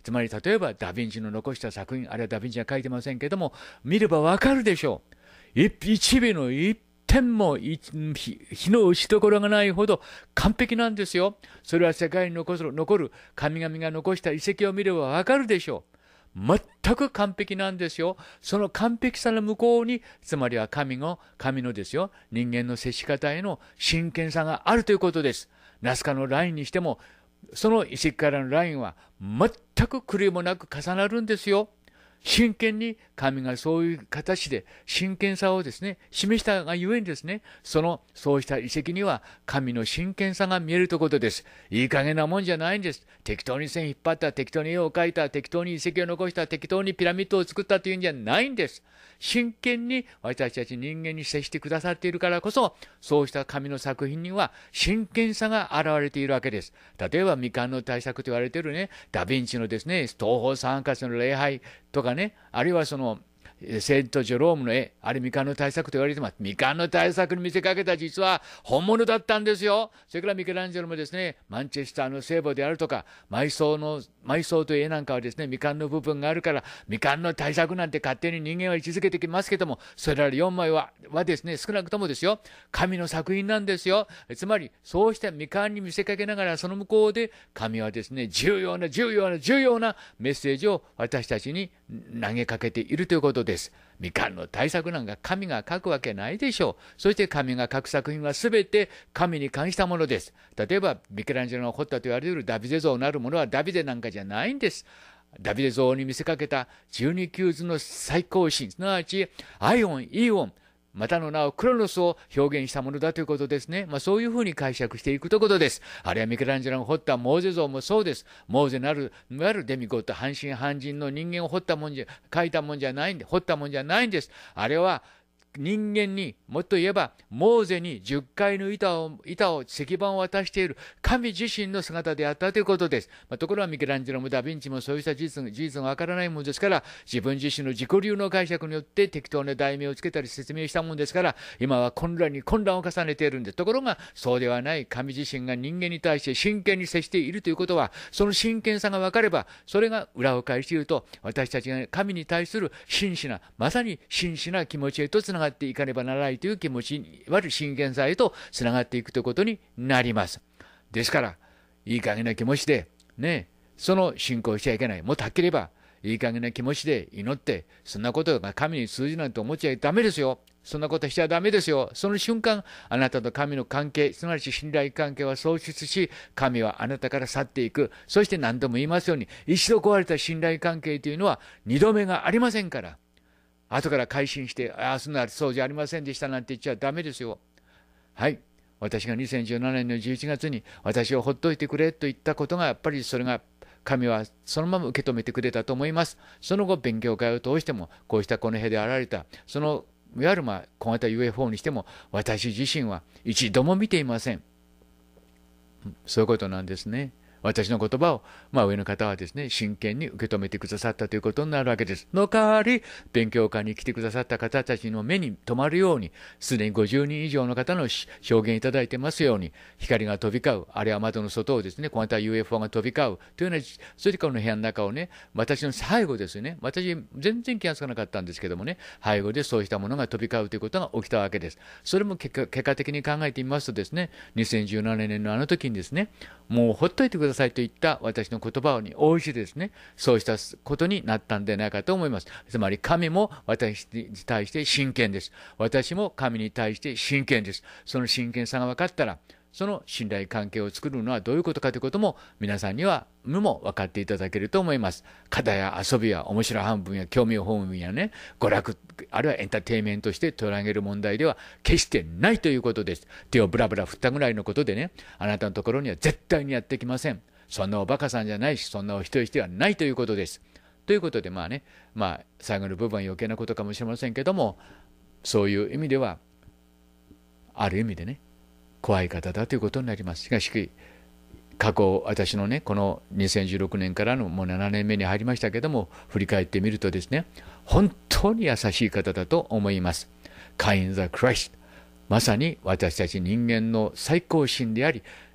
つまり例えばダ・ヴィンチの残した作品、あるいはダ・ヴィンチは書いてませんけども、見ればわかるでしょう。一尾の一点も火の打ちどころがないほど完璧なんですよ。それは世界に残る神々が残した遺跡を見ればわかるでしょう。全く完璧なんですよ。その完璧さの向こうに、つまりは神のですよ、人間の接し方への真剣さがあるということです。ナスカのラインにしても、その遺跡からのラインは全く狂いもなく重なるんですよ。真剣に神がそういう形で真剣さをですね、示したがゆえにですね、そうした遺跡には神の真剣さが見えるということです。いい加減なもんじゃないんです。適当に線引っ張った、適当に絵を描いた、適当に遺跡を残した、適当にピラミッドを作ったというんじゃないんです。真剣に私たち人間に接してくださっているからこそ、そうした神の作品には真剣さが現れているわけです。例えば未完の大作と言われているね、ダ・ヴィンチのですね、東方三月の礼拝とかね、あるいはセント・ジョロームの絵、あれ未完の大作と言われてます。未完の大作に見せかけた実は本物だったんですよ。それからミケランジェロもですね、マンチェスターの聖母であるとか、埋葬という絵なんかはですね、未完の部分があるから、未完の大作なんて勝手に人間は位置づけてきますけども、それら4枚はですね、少なくともですよ、神の作品なんですよ。つまり、そうした未完に見せかけながら、その向こうで、神はですね、重要なメッセージを私たちに投げかけているということです。未完の大作なんか神が書くわけないでしょう。そして神が書く作品はすべて神に関したものです。例えば、ミケランジェロが彫ったと言われているダビデ像なるものはダビデなんかじゃないんです。ダビデ像に見せかけた12球図の最高神、すなわちアイオン、イオン、またの名をクロノスを表現したものだということですね。そういうふうに解釈していくということです。あるいはミケランジェロが彫ったモーゼ像もそうです。モーゼなる、いわゆるデミゴッド、半身半人の人間を彫ったもんじゃないんです。あれは、人間に、もっと言えば、モーゼに10階の板を石板を渡している神自身の姿であったということです。ところがミケランジェロもダ・ヴィンチもそうした事実がわからないものですから、自分自身の自己流の解釈によって適当な題名をつけたり説明したものですから、今は混乱を重ねているんです。ところが、そうではない神自身が人間に対して真剣に接しているということは、その真剣さがわかれば、それが裏を返していると、私たちが神に対するまさに真摯な気持ちへとつながっていかねばならないという気持ちに、いわゆる真剣さへとつながっていくということになります。ですから、いい加減な気持ちで、その信仰しちゃいけない。もっとはっきり言えば、いい加減な気持ちで祈って、そんなことが神に通じなんて思っちゃダメですよ。そんなことしちゃダメですよ。その瞬間、あなたと神の関係、すなわち信頼関係は喪失し、神はあなたから去っていく。そして何度も言いますように、一度壊れた信頼関係というのは二度目がありませんから。後から改心して、そうじゃありませんでしたなんて言っちゃダメですよ。はい。私が2017年の11月に私をほっといてくれと言ったことが、やっぱりそれが神はそのまま受け止めてくれたと思います。その後、勉強会を通しても、こうしたこの辺であられた、いわゆる小型 UFO にしても、私自身は一度も見ていません。そういうことなんですね。私の言葉を、上の方はですね、真剣に受け止めてくださったということになるわけです。の代わり、勉強会に来てくださった方たちの目に留まるように、すでに50人以上の方の証言いただいてますように、光が飛び交う、あるいは窓の外をですね、小型 UFO が飛び交う、というような、それからの部屋の中をね、私の背後ですよね、私全然気がつかなかったんですけどもね、背後でそうしたものが飛び交うということが起きたわけです。それも結果的に考えてみますとですね、2017年のあの時にですね、もうほっといてくださいといった私の言葉に応じてですね、そうしたことになったんではないかと思います。つまり神も私に対して真剣です。私も神に対して真剣です。その真剣さが分かったら、その信頼関係を作るのはどういうことかということも皆さんには分かっていただけると思います。課題や遊びや面白半分や興味本分やね、娯楽、あるいはエンターテインメントとして取り上げる問題では決してないということです。手をブラブラ振ったぐらいのことでね、あなたのところには絶対にやってきません。そんなおバカさんじゃないし、そんなお人よしではないということです。ということで最後の部分は余計なことかもしれませんけども、そういう意味では、ある意味でね、怖い方だということになります。しかし、過去、私のね、この2016年からのもう7年目に入りましたけども、振り返ってみるとですね、本当に優しい方だと思います。Kind the Christ。まさに私たち人間の最高神であり、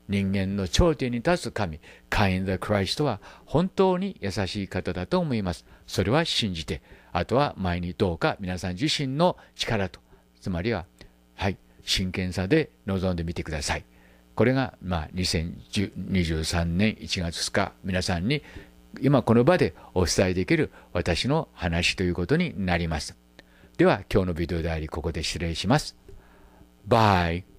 人間の頂点に立つ神、Kind the Christ は本当に優しい方だと思います。それは信じて、あとは前にどうか皆さん自身の力と、つまりは、真剣さで臨んでみてください。これが、2023年1月2日、皆さんに今この場でお伝えできる私の話ということになります。では、今日のビデオであり、ここで失礼します。バイ。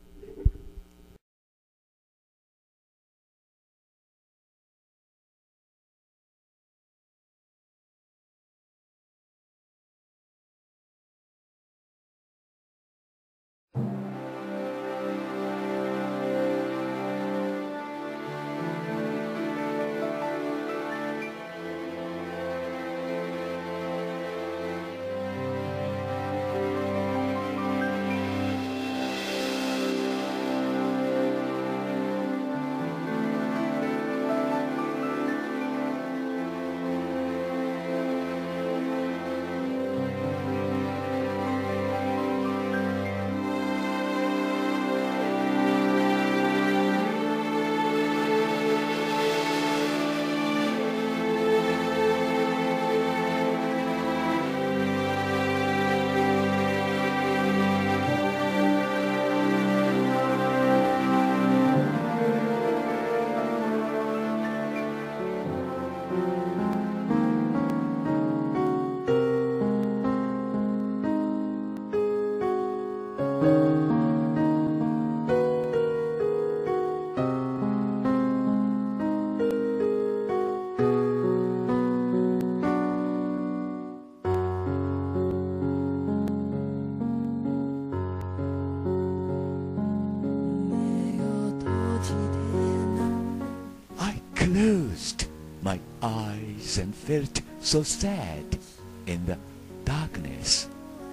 Closed my eyes and felt so sad in the darkness.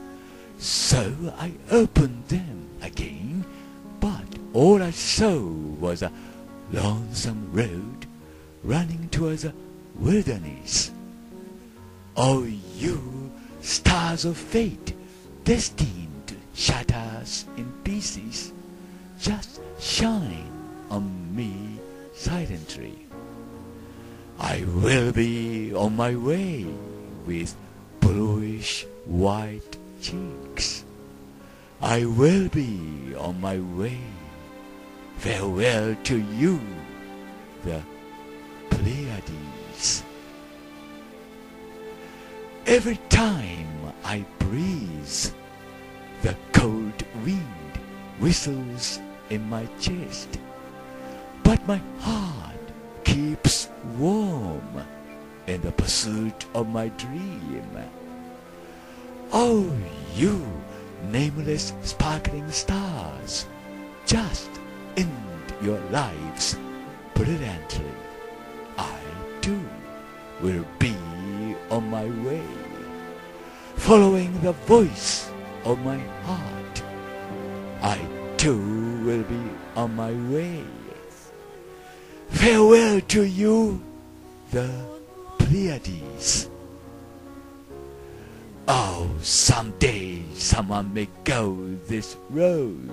So I opened them again, but all I saw was a lonesome road running towards a wilderness. Oh, you stars of fate, destined to shatter us in pieces, just shine on me silently. I will be on my way with bluish white cheeks. I will be on my way. Farewell to you, the Pleiades. Every time I breathe, the cold wind whistles in my chest, but my heart keeps warm in the pursuit of my dream. Oh, you nameless sparkling stars, just end your lives brilliantly. I too will be on my way, following the voice of my heart. I too will be on my way. Farewell to you, the Pleiades. Oh, someday someone may go this road.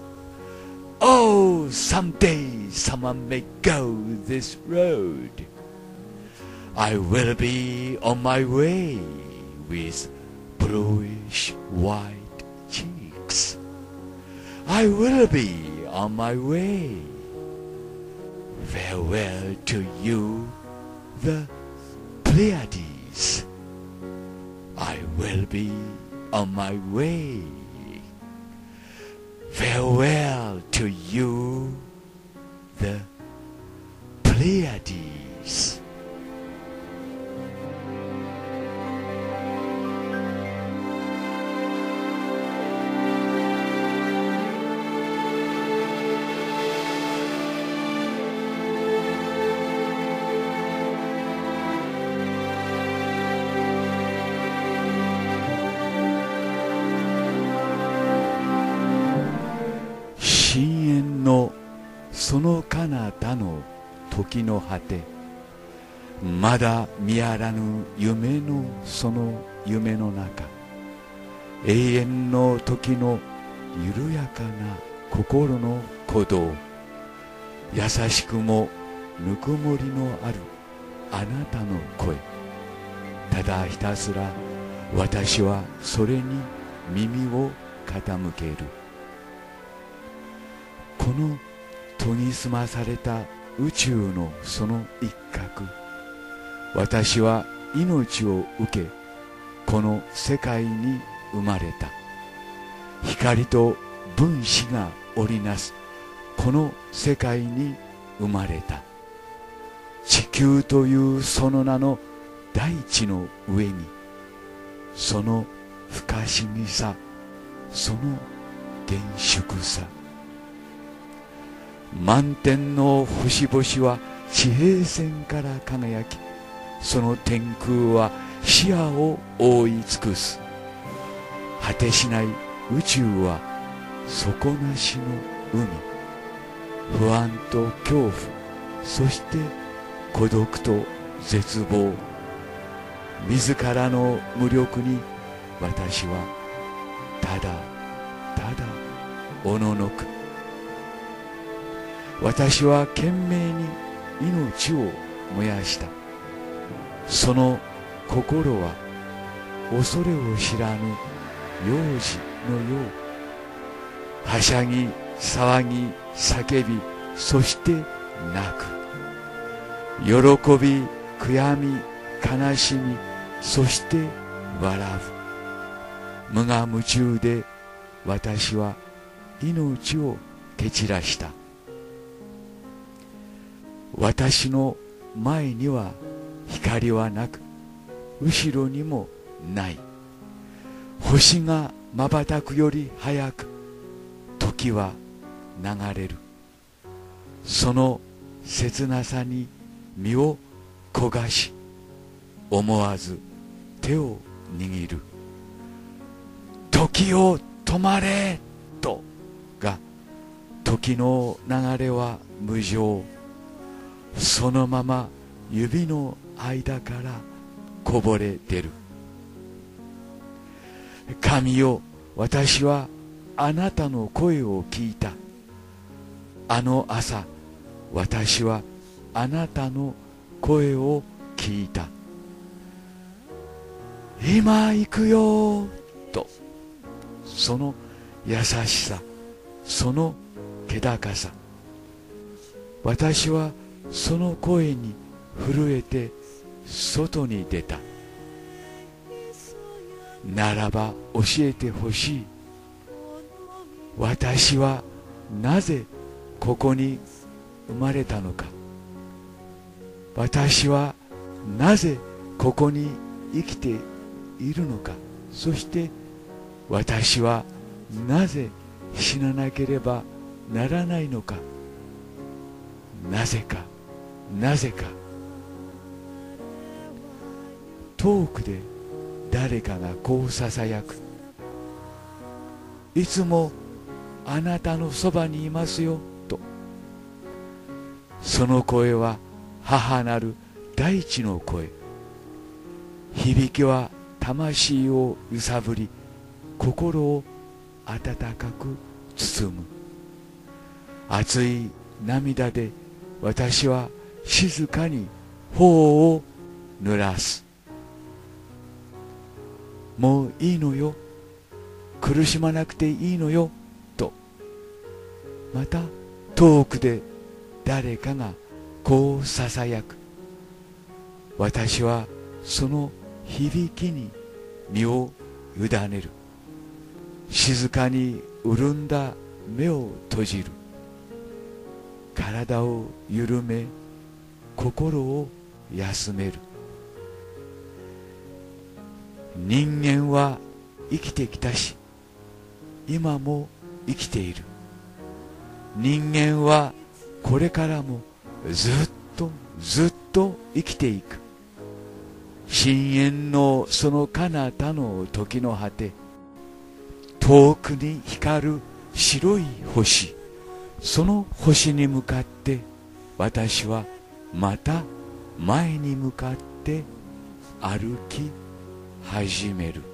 Oh, someday someone may go this road. I will be on my way with bluish white cheeks. I will be on my way. Farewell to you, the Pleiades. I will be on my way. Farewell to you, the Pleiades.その彼方の時の果て、まだ見あらぬ夢のその夢の中、永遠の時の緩やかな心の鼓動、 優しくもぬくもりのあるあなたの声、ただひたすら私はそれに耳を傾ける。この研ぎ澄まされた宇宙のその一角、私は命を受け、この世界に生まれた。光と分子が織りなすこの世界に生まれた。地球というその名の大地の上に、その不可思議さ、その厳粛さ、満天の星々は地平線から輝き、その天空は視野を覆い尽くす。果てしない宇宙は底なしの海、不安と恐怖、そして孤独と絶望、自らの無力に私はただただおののく。私は懸命に命を燃やした。その心は恐れを知らぬ幼児のよう、はしゃぎ騒ぎ叫び、そして泣く。喜び悔やみ悲しみ、そして笑う。無我夢中で私は命を蹴散らした。私の前には光はなく、後ろにもない。星が瞬くより早く時は流れる。その切なさに身を焦がし、思わず手を握る。時を止まれとが、時の流れは無常。そのまま指の間からこぼれ出る。神よ、私はあなたの声を聞いた。あの朝、私はあなたの声を聞いた。今行くよと、その優しさ、その気高さ、私はその声に震えて外に出た。ならば教えてほしい。私はなぜここに生まれたのか。私はなぜここに生きているのか。そして私はなぜ死ななければならないのか。なぜか、なぜか。遠くで誰かがこうささやく。いつもあなたのそばにいますよと。その声は母なる大地の声。響きは魂を揺さぶり、心を温かく包む。熱い涙で私は静かに頬を濡らす。もういいのよ、苦しまなくていいのよと。また遠くで誰かがこうささやく。私はその響きに身を委ねる。静かに潤んだ目を閉じる。体を緩め、心を休める。人間は生きてきたし、今も生きている。人間はこれからもずっとずっと生きていく。深淵のその彼方の時の果て、遠くに光る白い星、その星に向かって私はまた前に向かって歩き始める。